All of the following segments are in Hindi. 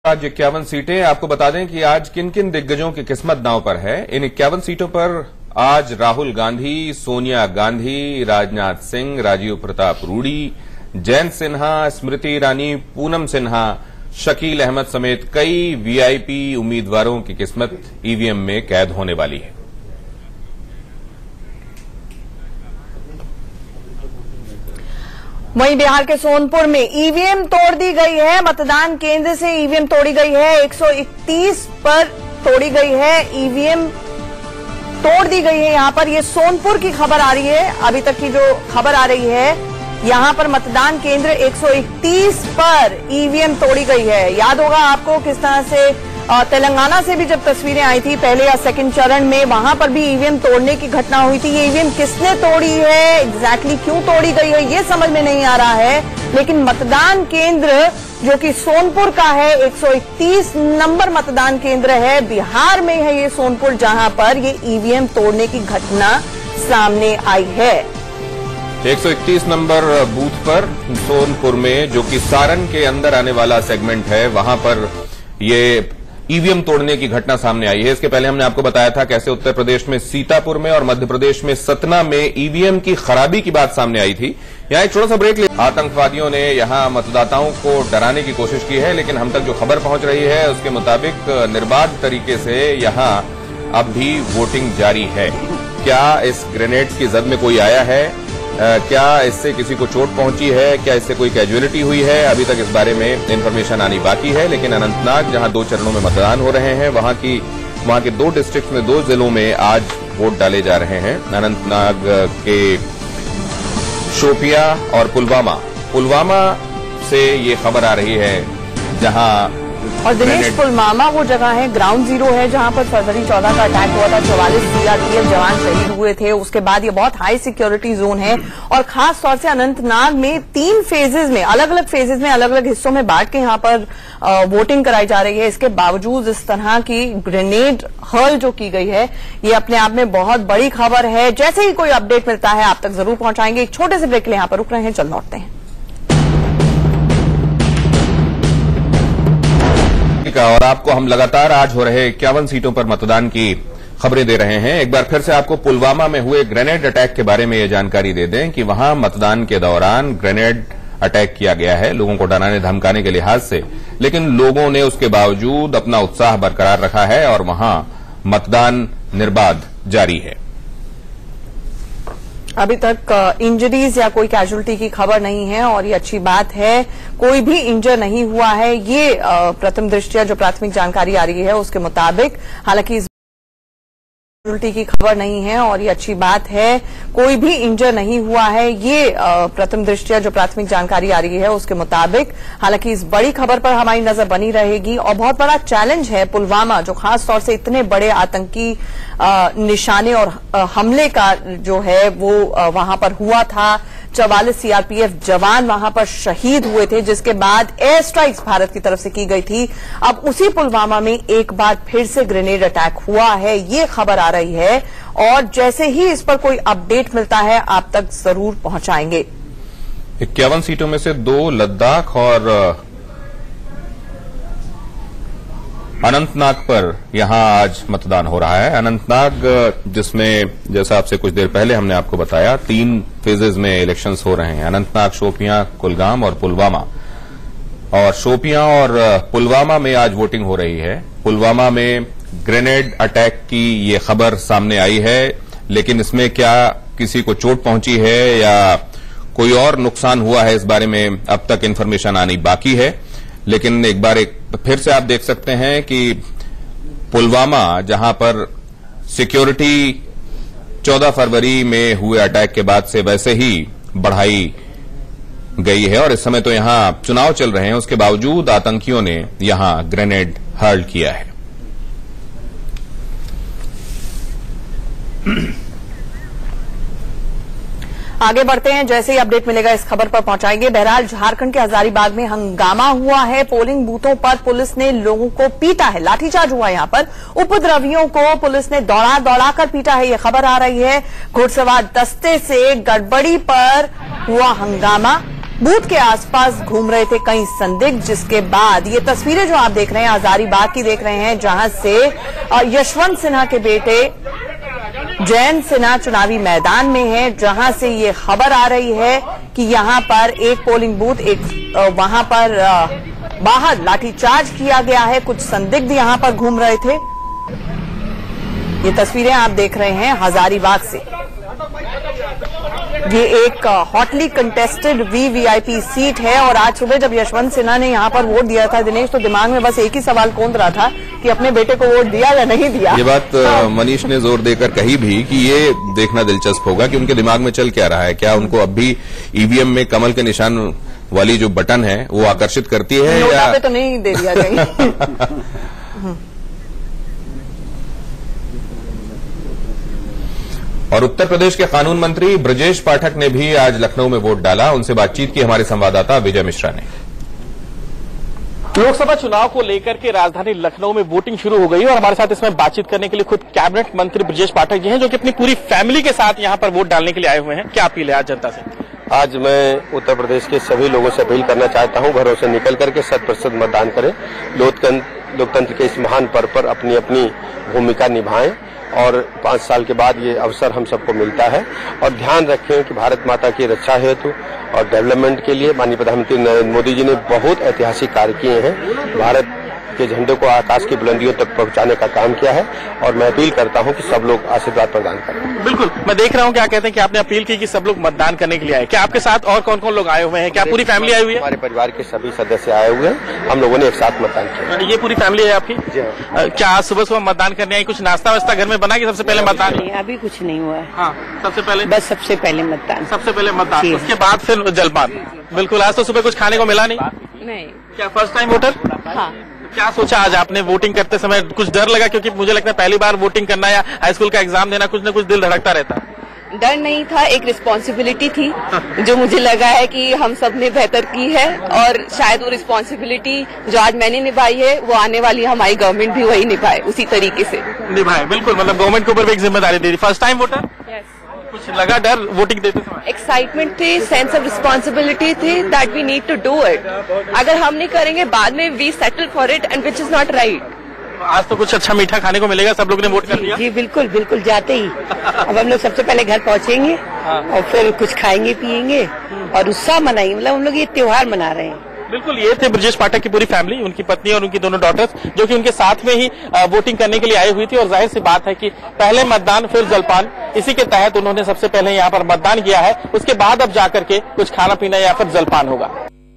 आज 51 सीटें। आपको बता दें कि आज किन किन दिग्गजों की किस्मत दांव पर है। इन 51 सीटों पर आज राहुल गांधी, सोनिया गांधी, राजनाथ सिंह, राजीव प्रताप रूडी, जयंत सिन्हा, स्मृति ईरानी, पूनम सिन्हा, शकील अहमद समेत कई वीआईपी उम्मीदवारों की किस्मत ईवीएम में कैद होने वाली है। वहीं बिहार के सोनपुर में ईवीएम तोड़ दी गई है। मतदान केंद्र से ईवीएम तोड़ी गई है। 131 पर तोड़ी गई है। ईवीएम तोड़ दी गई है। यहां पर ये सोनपुर की खबर आ रही है। अभी तक की जो खबर आ रही है, यहां पर मतदान केंद्र 131 पर ईवीएम तोड़ी गई है। याद होगा आपको किस तरह से तेलंगाना से भी जब तस्वीरें आई थी पहले या सेकंड चरण में, वहां पर भी ईवीएम तोड़ने की घटना हुई थी। ये ईवीएम किसने तोड़ी है, एग्जैक्टली क्यों तोड़ी गई है, ये समझ में नहीं आ रहा है। लेकिन मतदान केंद्र जो कि सोनपुर का है, 131 नंबर मतदान केंद्र है, बिहार में है ये सोनपुर, जहां पर ये ईवीएम तोड़ने की घटना सामने आई है। 131 नंबर बूथ पर सोनपुर में, जो कि सारण के अंदर आने वाला सेगमेंट है, वहां पर ये ईवीएम तोड़ने की घटना सामने आई है। इसके पहले हमने आपको बताया था कैसे उत्तर प्रदेश में सीतापुर में और मध्य प्रदेश में सतना में ईवीएम की खराबी की बात सामने आई थी। यहां एक छोटा सा ब्रेक ले। आतंकवादियों ने यहां मतदाताओं को डराने की कोशिश की है, लेकिन हम तक जो खबर पहुंच रही है उसके मुताबिक निर्बाध तरीके से यहां अब भी वोटिंग जारी है। क्या इस ग्रेनेड की जद में कोई आया है, क्या इससे किसी को चोट पहुंची है, क्या इससे कोई कैजुअलिटी हुई है, अभी तक इस बारे में इंफॉर्मेशन आनी बाकी है। लेकिन अनंतनाग, जहां 2 चरणों में मतदान हो रहे हैं, वहां के 2 डिस्ट्रिक्ट में 2 जिलों में आज वोट डाले जा रहे हैं। अनंतनाग के शोपिया और पुलवामा से ये खबर आ रही है, जहां और दिनेश पुलवामा वो जगह है, ग्राउंड जीरो है, जहां पर फरवरी 14 का अटैक हुआ था। 44 सीआरपीएफ जवान शहीद हुए थे। उसके बाद ये बहुत हाई सिक्योरिटी जोन है और खास तौर से अनंतनाग में 3 फेजेज में, अलग अलग फेजेज में, अलग अलग हिस्सों में बांट के यहां पर वोटिंग कराई जा रही है। इसके बावजूद इस तरह की ग्रेनेड हर्ल जो की गई है, ये अपने आप में बहुत बड़ी खबर है। जैसे ही कोई अपडेट मिलता है आप तक जरूर पहुंचाएंगे। एक छोटे से ब्रेक के लिए यहां पर रुक रहे हैं, चल लौटते हैं। और आपको हम लगातार आज हो रहे 51 सीटों पर मतदान की खबरें दे रहे हैं। एक बार फिर से आपको पुलवामा में हुए ग्रेनेड अटैक के बारे में यह जानकारी दे दें कि वहां मतदान के दौरान ग्रेनेड अटैक किया गया है, लोगों को डराने धमकाने के लिहाज से, लेकिन लोगों ने उसके बावजूद अपना उत्साह बरकरार रखा है और वहां मतदान निर्बाध जारी है। अभी तक इंजरीज या कोई कैजुअलिटी की खबर नहीं है और ये अच्छी बात है। कोई भी इंजर नहीं हुआ है, ये प्रथम दृष्टया जो प्राथमिक जानकारी आ रही है उसके मुताबिक। हालांकि इस कैजुअलिटी की खबर नहीं है और ये अच्छी बात है। कोई भी इंजर नहीं हुआ है, ये प्रथम दृष्टया जो प्राथमिक जानकारी आ रही है उसके मुताबिक। हालांकि इस बड़ी खबर पर हमारी नजर बनी रहेगी और बहुत बड़ा चैलेंज है पुलवामा, जो खास तौर से इतने बड़े आतंकी निशाने और हमले का जो है वो वहां पर हुआ था। 44 सीआरपीएफ जवान वहां पर शहीद हुए थे, जिसके बाद एयर स्ट्राइक्स भारत की तरफ से की गई थी। अब उसी पुलवामा में एक बार फिर से ग्रेनेड अटैक हुआ है, ये खबर आ रही है और जैसे ही इस पर कोई अपडेट मिलता है आप तक जरूर पहुंचाएंगे। 51 सीटों में से 2 लद्दाख और अनंतनाग पर यहां आज मतदान हो रहा है। अनंतनाग, जिसमें जैसा आपसे कुछ देर पहले हमने आपको बताया 3 फेजेज में इलेक्शंस हो रहे हैं। अनंतनाग, शोपियां, कुलगाम और पुलवामा। और शोपियां और पुलवामा में आज वोटिंग हो रही है। पुलवामा में ग्रेनेड अटैक की ये खबर सामने आई है, लेकिन इसमें क्या किसी को चोट पहुंची है या कोई और नुकसान हुआ है, इस बारे में अब तक इंफॉर्मेशन आनी बाकी है। लेकिन एक बार फिर से आप देख सकते हैं कि पुलवामा, जहां पर सिक्योरिटी 14 फरवरी में हुए अटैक के बाद से वैसे ही बढ़ाई गई है और इस समय तो यहां चुनाव चल रहे हैं, उसके बावजूद आतंकियों ने यहां ग्रेनेड हर्ल किया है। आगे बढ़ते हैं, जैसे ही अपडेट मिलेगा इस खबर पर पहुंचाएंगे। बहरहाल झारखंड के हजारीबाग में हंगामा हुआ है। पोलिंग बूथों पर पुलिस ने लोगों को पीटा है, लाठीचार्ज हुआ। यहां पर उपद्रवियों को पुलिस ने दौड़ा दौड़ा कर पीटा है, यह खबर आ रही है। घुड़सवार दस्ते से गड़बड़ी पर हुआ हंगामा। बूथ के आसपास घूम रहे थे कई संदिग्ध, जिसके बाद ये तस्वीरें जो आप देख रहे हैं हजारीबाग की देख रहे हैं, जहां से यशवंत सिन्हा के बेटे जयंत सिन्हा चुनावी मैदान में है, जहां से ये खबर आ रही है कि यहां पर एक पोलिंग बूथ वहां पर बाहर लाठीचार्ज किया गया है। कुछ संदिग्ध यहां पर घूम रहे थे। ये तस्वीरें आप देख रहे हैं हजारीबाग से। ये एक हॉटली कंटेस्टेड वीवीआईपी सीट है और आज सुबह जब यशवंत सिन्हा ने यहां पर वोट दिया था दिनेश, तो दिमाग में बस एक ही सवाल कौंध रहा था कि अपने बेटे को वोट दिया या नहीं दिया। ये बात मनीष ने जोर देकर कही भी कि ये देखना दिलचस्प होगा कि उनके दिमाग में चल क्या रहा है। क्या उनको अब भी ईवीएम में कमल के निशान वाली जो बटन है वो आकर्षित करती है या पे तो नहीं दे दिया कहीं। और उत्तर प्रदेश के कानून मंत्री ब्रजेश पाठक ने भी आज लखनऊ में वोट डाला। उनसे बातचीत की हमारे संवाददाता विजय मिश्रा ने। लोकसभा चुनाव को लेकर के राजधानी लखनऊ में वोटिंग शुरू हो गई और हमारे साथ इसमें बातचीत करने के लिए खुद कैबिनेट मंत्री ब्रजेश पाठक जी हैं, जो कि अपनी पूरी फैमिली के साथ यहां पर वोट डालने के लिए आए हुए हैं। क्या अपील है आज जनता से? आज मैं उत्तर प्रदेश के सभी लोगों से अपील करना चाहता हूं, घरों से निकल करके 100% मतदान करें। लोकतंत्र के इस महान पर्व पर अपनी अपनी भूमिका निभाएं और 5 साल के बाद ये अवसर हम सबको मिलता है। और ध्यान रखें कि भारत माता की रक्षा हेतु और डेवलपमेंट के लिए माननीय प्रधानमंत्री नरेंद्र मोदी जी ने बहुत ऐतिहासिक कार्य किए हैं। भारत के झंडे को आकाश की बुलंदियों तक पहुंचाने का काम किया है और मैं अपील करता हूं कि सब लोग आशीर्वाद प्रदान करें। बिल्कुल, मैं देख रहा हूं क्या कहते हैं कि आपने अपील की कि सब लोग मतदान करने के लिए आए। क्या आपके साथ और कौन कौन लोग आए हुए हैं? क्या पूरी फैमिली आई हुई है? हमारे परिवार के सभी सदस्य आए हुए हैं, हम लोगों ने एक साथ मतदान किया। ये पूरी फैमिली है आपकी? जी हाँ। क्या आज सुबह सुबह मतदान करने आई? कुछ नाश्ता वास्ता घर में बना कि सबसे पहले मतदान? अभी कुछ नहीं हुआ है। हाँ, सबसे पहले बस सबसे पहले मतदान। सबसे पहले मतदान, उसके बाद फिर जलपान। बिल्कुल, आज तो सुबह कुछ खाने को मिला नहीं? क्या फर्स्ट टाइम वोटर? हाँ। क्या सोचा आज आपने वोटिंग करते समय? कुछ डर लगा? क्योंकि मुझे लगता है पहली बार वोटिंग करना या हाई स्कूल का एग्जाम देना, कुछ न कुछ दिल धड़कता रहता है। डर नहीं था, एक रिस्पॉन्सिबिलिटी थी जो मुझे लगा है कि हम सब ने बेहतर की है और शायद वो रिस्पॉन्सिबिलिटी जो आज मैंने निभाई है वो आने वाली हमारी गवर्नमेंट भी वही निभाए, उसी तरीके से निभाए। बिल्कुल, मतलब गवर्नमेंट के ऊपर भी एक जिम्मेदारी दे दी। First time voter? कुछ लगा डर वोटिंग देते समय? एक्साइटमेंट थी, सेंस ऑफ रिस्पॉन्सिबिलिटी थी that we need to do it. अगर हम नहीं करेंगे बाद में we settle for it and which is not right. आज तो कुछ अच्छा मीठा खाने को मिलेगा, सब लोग ने वोट कर दिया? जी बिल्कुल बिल्कुल, जाते ही अब हम लोग सबसे पहले घर पहुंचेंगे और फिर कुछ खाएंगे पिएंगे और उत्साह मनाएंगे। मतलब हम लोग ये त्योहार मना रहे हैं। बिल्कुल, ये थे ब्रजेश पाठक की पूरी फैमिली, उनकी पत्नी और उनकी दोनों डॉटर्स, जो कि उनके साथ में ही वोटिंग करने के लिए आई हुई थी। और जाहिर सी बात है कि पहले मतदान फिर जलपान, इसी के तहत उन्होंने सबसे पहले यहाँ पर मतदान किया है। उसके बाद अब जाकर के कुछ खाना पीना या फिर जलपान होगा।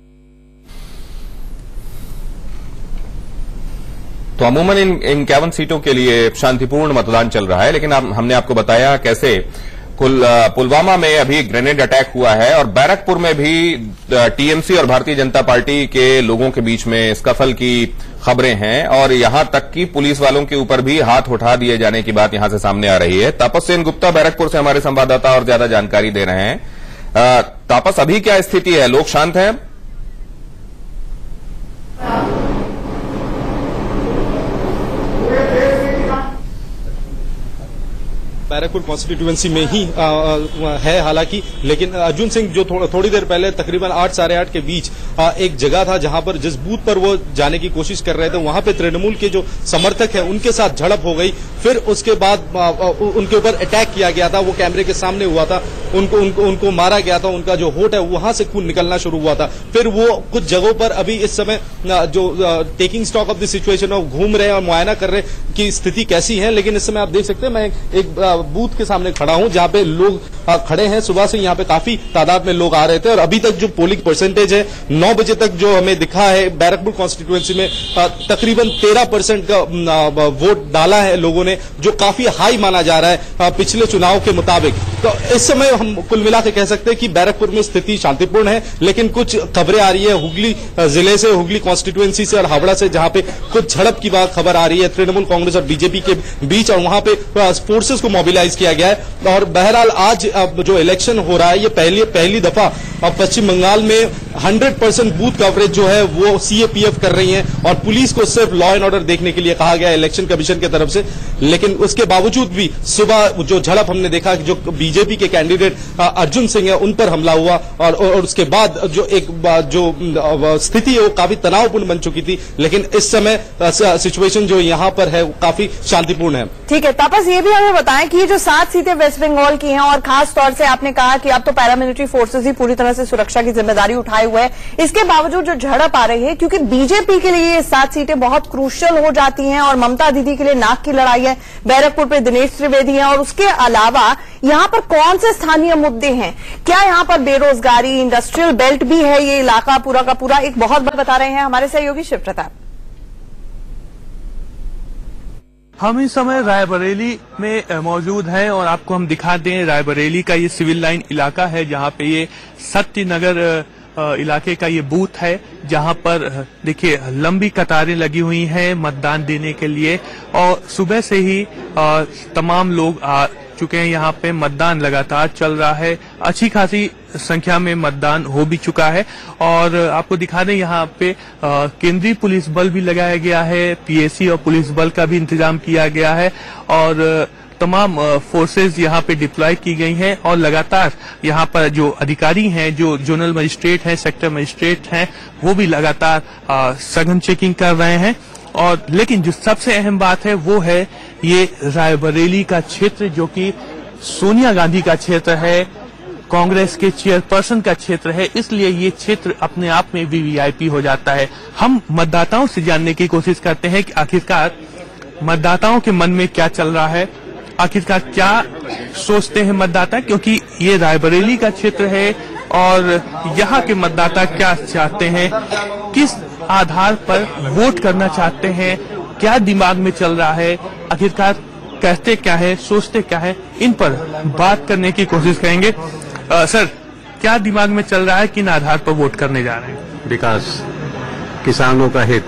तो अमूमन इन 51 सीटों के लिए शांतिपूर्ण मतदान चल रहा है, लेकिन हमने आपको बताया कैसे पुलवामा में अभी ग्रेनेड अटैक हुआ है और बैरकपुर में भी टीएमसी और भारतीय जनता पार्टी के लोगों के बीच में स्कफल की खबरें हैं और यहां तक कि पुलिस वालों के ऊपर भी हाथ उठा दिए जाने की बात यहां से सामने आ रही है। तापस सेन गुप्ता बैरकपुर से हमारे संवाददाता और ज्यादा जानकारी दे रहे हैं। तापस, अभी क्या स्थिति है? लोग शांत हैं? बैरकपुर कॉन्स्टिट्यूएंसी में ही है हालांकि, लेकिन अर्जुन सिंह जो थोड़ी देर पहले तकरीबन 8 साढ़े 8 के बीच एक जगह था जहां पर जिस बूथ पर वो जाने की कोशिश कर रहे थे वहां पे तृणमूल के जो समर्थक हैं उनके साथ झड़प हो गई। फिर उसके बाद उनके ऊपर अटैक किया गया था, वो कैमरे के सामने हुआ था, उनको मारा गया था, उनका जो होठ है वहां से खून निकलना शुरू हुआ था। फिर वो कुछ जगहों पर अभी इस समय जो taking stock of the situation घूम रहे हैं और मुआयना कर रहे हैं कि स्थिति कैसी है। लेकिन इस समय आप देख सकते हैं मैं एक बूथ के सामने खड़ा हूं जहां पे लोग खड़े हैं। सुबह से यहां पे काफी तादाद में लोग आ रहे थे और अभी तक जो पोलिंग परसेंटेज है 9 बजे तक जो हमें दिखा है बैरकपुर कॉन्स्टिट्यूएंसी में तकरीबन 13% का वोट डाला है लोगों ने, जो काफी हाई माना जा रहा है पिछले चुनाव के मुताबिक। तो इस समय हम कुल मिला के कह सकते हैं कि बैरकपुर में स्थिति शांतिपूर्ण है, लेकिन कुछ खबरें आ रही है हुगली जिले से, हुगली कॉन्स्टिट्यूएंसी से और हावड़ा से, जहां पे कुछ झड़प की बात खबर आ रही है तृणमूल कांग्रेस और बीजेपी के बीच और वहां पे फोर्सेस को मोबिलाइज किया गया है। और बहरहाल आज जो इलेक्शन हो रहा है ये पहली दफा पश्चिम बंगाल में 100% बूथ कवरेज जो है वो सीएपीएफ कर रही है और पुलिस को सिर्फ लॉ एंड ऑर्डर देखने के लिए कहा गया इलेक्शन कमीशन की तरफ से। लेकिन उसके बावजूद भी सुबह जो झड़प हमने देखा कि जो बीजेपी के कैंडिडेट अर्जुन सिंह है उन पर हमला हुआ और उसके बाद जो स्थिति है वो काफी तनावपूर्ण बन चुकी थी, लेकिन इस समय सिचुएशन जो यहाँ पर है वो काफी शांतिपूर्ण है। ठीक है तापस, ये भी हमें बताएं कि ये जो 7 सीटें वेस्ट बंगाल की हैं और खास तौर से आपने कहा कि अब तो पैरामिलिट्री फोर्सेस ही पूरी तरह से सुरक्षा की जिम्मेदारी उठाए हुए है, इसके बावजूद जो झड़प आ रही है क्योंकि बीजेपी के लिए ये 7 सीटें बहुत क्रूशियल हो जाती हैं और ममता दीदी के लिए नाक की लड़ाई है, बैरकपुर पे दिनेश त्रिवेदी है और उसके अलावा यहाँ पर कौन से स्थानीय मुद्दे हैं? क्या यहाँ पर बेरोजगारी, इंडस्ट्रियल बेल्ट भी है ये इलाका पूरा का पूरा? एक बहुत बड़ा बता रहे हैं हमारे सहयोगी शिव प्रताप। हम इस समय रायबरेली में मौजूद हैं और आपको हम दिखा दें रायबरेली का ये सिविल लाइन इलाका है जहाँ पे ये सत्यनगर इलाके का ये बूथ है जहाँ पर देखिए लंबी कतारें लगी हुई हैं मतदान देने के लिए और सुबह से ही तमाम लोग आ चुके हैं। यहाँ पे मतदान लगातार चल रहा है, अच्छी खासी संख्या में मतदान हो भी चुका है और आपको दिखा दें यहाँ पे केंद्रीय पुलिस बल भी लगाया गया है, पीएसी और पुलिस बल का भी इंतजाम किया गया है और तमाम फोर्सेस यहाँ पे डिप्लॉय की गई हैं और लगातार यहाँ पर जो अधिकारी हैं, जो जोनल मजिस्ट्रेट हैं, सेक्टर मजिस्ट्रेट हैं, वो भी लगातार सघन चेकिंग कर रहे हैं। और लेकिन जो सबसे अहम बात है वो है ये रायबरेली का क्षेत्र जो कि सोनिया गांधी का क्षेत्र है, कांग्रेस के चेयरपर्सन का क्षेत्र है, इसलिए ये क्षेत्र अपने आप में भी वीआईपी हो जाता है। हम मतदाताओं से जानने की कोशिश करते हैं कि आखिरकार मतदाताओं के मन में क्या चल रहा है, आखिरकार क्या सोचते हैं मतदाता, क्योंकि ये रायबरेली का क्षेत्र है और यहाँ के मतदाता क्या चाहते हैं, किस आधार पर वोट करना चाहते हैं, क्या दिमाग में चल रहा है, आखिरकार कहते क्या है, सोचते क्या है, इन पर बात करने की कोशिश करेंगे। सर, क्या दिमाग में चल रहा है, किन आधार पर वोट करने जा रहे हैं? विकास, किसानों का हित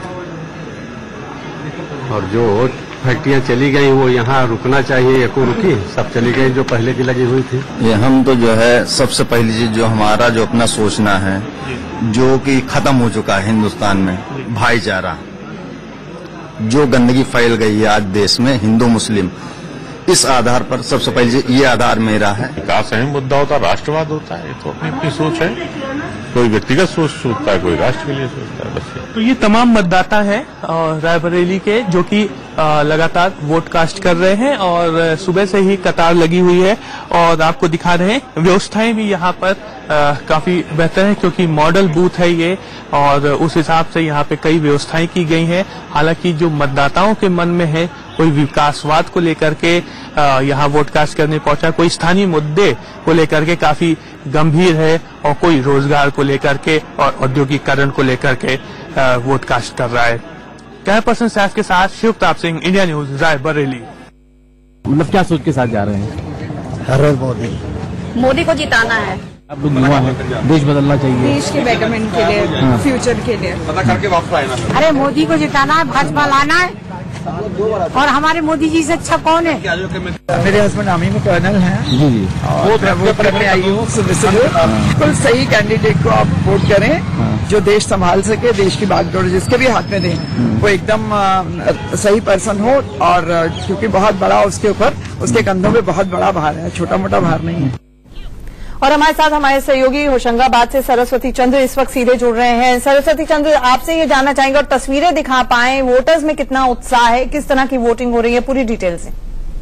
और जो फैक्ट्रियां चली गई वो यहाँ रुकना चाहिए या को रुकी, सब चली गई जो पहले की लगी हुई थी। ये हम तो जो है सबसे पहली चीज जो हमारा जो अपना सोचना है जो कि खत्म हो चुका है हिंदुस्तान में, भाईचारा, जो गंदगी फैल गई है आज देश में हिंदू मुस्लिम, इस आधार पर सबसे पहले ये आधार मेरा है। विकास अहम मुद्दा होता है, राष्ट्रवाद होता है, तो अपनी अपनी सोच है, कोई व्यक्तिगत सोच सोचता है, कोई राष्ट्र के लिए सोचता है, बस। तो ये तमाम मतदाता हैं रायबरेली के जो कि लगातार वोट कास्ट कर रहे हैं और सुबह से ही कतार लगी हुई है और आपको दिखा रहे हैं व्यवस्थाएं भी यहाँ पर काफी बेहतर है क्योंकि मॉडल बूथ है ये और उस हिसाब से यहाँ पे कई व्यवस्थाएं की गई हैं। हालांकि जो मतदाताओं के मन में है कोई विकासवाद को लेकर के यहाँ वोट कास्ट करने पहुंचा, कोई स्थानीय मुद्दे को लेकर के काफी गंभीर है और कोई रोजगार को लेकर के और औद्योगिकरण को लेकर के वोट कास्ट कर रहा है। कैमरा पर्सन सैफ के साथ शिव प्रताप सिंह, इंडिया न्यूज, रायबरेली। मतलब क्या सोच के साथ जा रहे हैं? हर रोज मोदी को जिताना है। आप लोग युवा हैं, देश बदलना चाहिए, देश के बेटरमेंट के लिए, फ्यूचर के लिए पता करके वापस आना। अरे मोदी को जिताना है, भाजपा लाना है और हमारे मोदी जी से अच्छा कौन है? मेरे हस्बैंड आर्मी में कर्नल हैं जी जी, वो करने आई हूँ। बिल्कुल सही कैंडिडेट को आप वोट करें जो देश संभाल सके, देश की बागडोर जिसके भी हाथ में दें वो एकदम सही पर्सन हो और क्योंकि बहुत बड़ा उसके ऊपर, उसके कंधों पे बहुत बड़ा भार है, छोटा मोटा भार नहीं है। और हमारे साथ हमारे सहयोगी होशंगाबाद से सरस्वती चंद्र इस वक्त सीधे जुड़ रहे हैं। सरस्वती चंद्र, आपसे ये जानना चाहेंगे और तस्वीरें दिखा पाएं, वोटर्स में कितना उत्साह है, किस तरह की वोटिंग हो रही है, पूरी डिटेल से।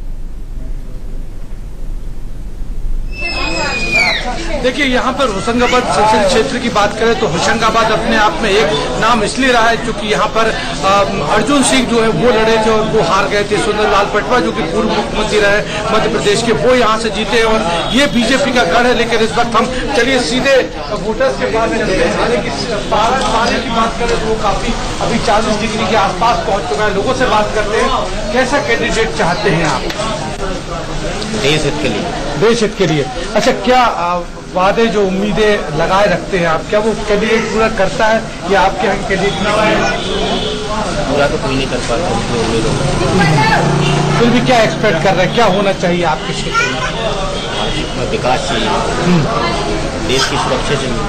देखिए, यहाँ पर होशंगाबाद संसदीय क्षेत्र की बात करें तो होशंगाबाद अपने आप में एक नाम इसलिए रहा है क्योंकि यहाँ पर अर्जुन सिंह जो है वो लड़े थे और वो हार गए थे। सुंदरलाल पटवा जो कि पूर्व मुख्यमंत्री रहे मध्य प्रदेश के, वो यहाँ से जीते और ये बीजेपी का गढ़ है। लेकिन इस वक्त हम चलिए सीधे वोटर्स के पास चलते हैं। हालांकि पारे की बात करें तो वो काफी अभी 40 डिग्री के आसपास पहुंच चुका है। लोगों से बात करते हैं, कैसा कैंडिडेट चाहते हैं आप? देश हित के लिए। देश हित के लिए। अच्छा, क्या वादे जो उम्मीदें लगाए रखते हैं आप, क्या वो कैंडिडेट पूरा करता है या आपके यहाँ कैंडिडेट पूरा तो कोई नहीं कर पाता? फिर भी क्या एक्सपेक्ट कर रहे हैं, क्या होना चाहिए आपके क्षेत्र में? विकास चाहिए, देश की सुरक्षा चाहिए।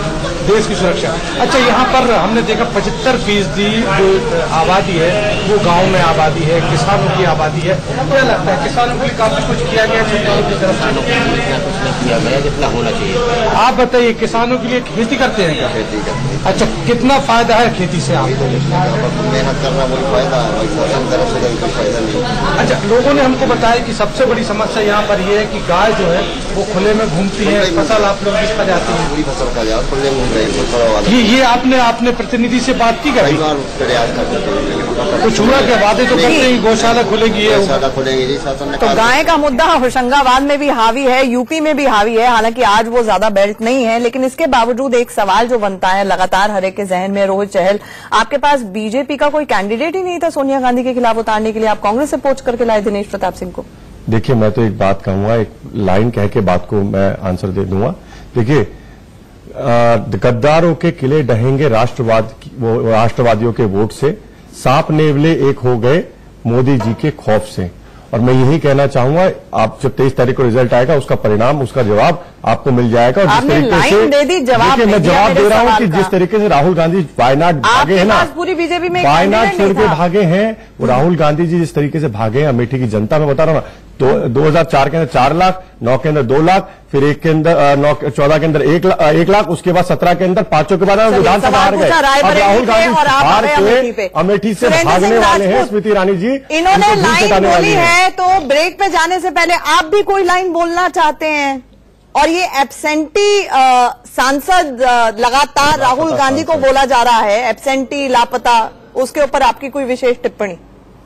देश की सुरक्षा। अच्छा, यहाँ पर हमने देखा 75% जो आबादी है वो गांव में आबादी है, किसानों की आबादी है। क्या लगता है किसानों के लिए काफी कुछ किया गया सरकार की तरफ से? किया गया जितना होना चाहिए। आप बताइए, किसानों के लिए खेती करते हैं क्या? खेती करते हैं। अच्छा, कितना फायदा है खेती से आपको? मेहनत करना वही फायदा है, कोई फायदा नहीं। अच्छा, लोगों ने हमको बताया कि सबसे बड़ी समस्या यहाँ पर ये है कि गाय जो है वो खुले में घूमती है, फसल आप लोग किस पर जाती है? पूरी फसल का जाओ, खुले घूम रहे हैं। ये आपने प्रतिनिधि से बात की कभी? कुछ हुआ क्या? वादे तो करते हैं गौशाला खुलेगी, गौशाला खुलेगी जी, शासन ने। तो गाय का मुद्दा होशंगाबाद में भी हावी है, यूपी में भी हावी है। हालांकि आज वो ज्यादा बेल्ट नहीं है, लेकिन इसके बावजूद एक सवाल जो बनता है लगातार हर एक के जहन में, रोहित चहल, आपके पास बीजेपी का कोई कैंडिडेट ही नहीं था सोनिया गांधी के खिलाफ उतारने के लिए, आप कांग्रेस से पोच करके लाए दिनेश प्रताप सिंह को। देखिए, मैं तो एक बात कहूंगा, एक लाइन कह के बात को मैं आंसर दे दूंगा। देखिए, गद्दारों के किले ढहेंगे राष्ट्रवादियों के वोट से, सांप नेवले एक हो गए मोदी जी के खौफ से। और मैं यही कहना चाहूंगा, आप जब 23 तारीख को रिजल्ट आएगा उसका परिणाम, उसका जवाब आपको मिल जाएगा। और जिस तरीके से देखिए, मैं जवाब दे रहा हूं कि जिस तरीके से राहुल गांधी वायनाड भागे हैं ना, पूरी बीजेपी में वायनाड छोड़ के भागे हैं, वो राहुल गांधी जी जिस तरीके से भागे हैं अमेठी की जनता, में बता रहा हूं ना, तो 2004 के अंदर 4 लाख, 9 के अंदर 2 लाख, फिर 1 के अंदर 14 के अंदर 1 लाख, उसके बाद 17 के अंदर 5 के बाद विधानसभा हार गए। अब राहुल गांधी हार के अमेठी से भागने वाले हैं स्मृति ईरानी जी। इन्होंने लाइन बोली है, तो ब्रेक पे जाने से पहले आप भी कोई लाइन बोलना चाहते हैं? और ये एब्सेंटी सांसद लगातार राहुल गांधी को बोला जा रहा है, एब्सेंटी, लापता, उसके ऊपर आपकी कोई विशेष टिप्पणी?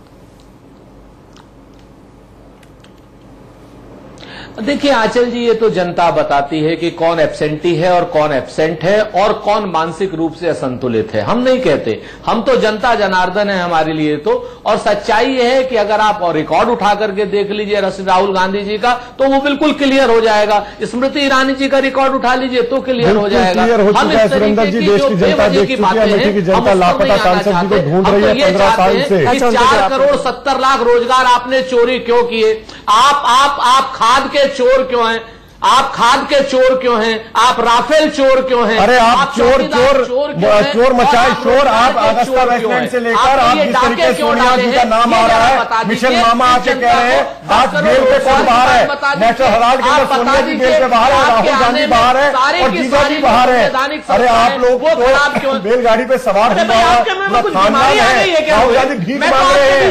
देखिए आंचल जी, ये तो जनता बताती है कि कौन एब्सेंटी है और कौन एब्सेंट है और कौन मानसिक रूप से असंतुलित है। हम नहीं कहते, हम तो जनता जनार्दन है हमारे लिए तो। और सच्चाई ये है कि अगर आप रिकॉर्ड उठा करके देख लीजिए राहुल गांधी जी का, तो वो बिल्कुल क्लियर हो जाएगा। स्मृति ईरानी जी का रिकॉर्ड उठा लीजिए तो क्लियर हो जाएगा। हम इस तरीके की जो बेवजह की बातें हैं, हम उसको नहीं आना चाहते। हम तो ये चाहते हैं कि 4 करोड़ 70 लाख रोजगार आपने चोरी क्यों किए? आप खाद के चोर क्यों हैं? आप खाद के चोर क्यों हैं? आप राफेल चोर क्यों हैं? अरे आप चोर मचाए शोर। आप अगस्ता वेस्टलैंड से लेकर आप जिस तरीके से सोनिया जी का नाम आ रहा है, मिशेल मामा आके कह रहे हैं, आज बेल पे कौन बाहर है? नेशनल हेराल्ड के अंदर सोनिया जी बेल पे बाहर है, राहुल गांधी बाहर है और जीजा जी बाहर है। अरे आप लोग तो बैलगाड़ी पे सवार हुआ खानदान है, राहुल गांधी भीख मांग रहे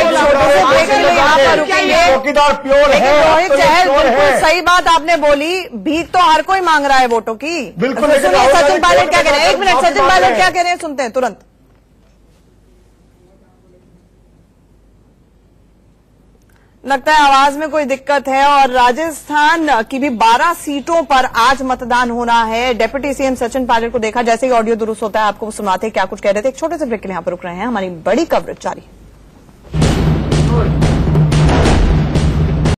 हैं, चौकीदार प्योर है। सही बात आपने बोली, भीख तो हर कोई मांग रहा है वोटों की। बिल्कुल। सचिन पायलट क्या कह रहे हैं? 1 मिनट, सचिन पायलट क्या कह रहे हैं सुनते हैं तुरंत। लगता है आवाज में कोई दिक्कत है। और राजस्थान की भी 12 सीटों पर आज मतदान होना है। डिप्टी सीएम सचिन पायलट को देखा, जैसे ही ऑडियो दुरुस्त होता है आपको सुनाते क्या कुछ कह रहे थे। एक छोटे से ब्रेक के लिए यहाँ पर रुक रहे हैं, हमारी बड़ी कवरेज जारी।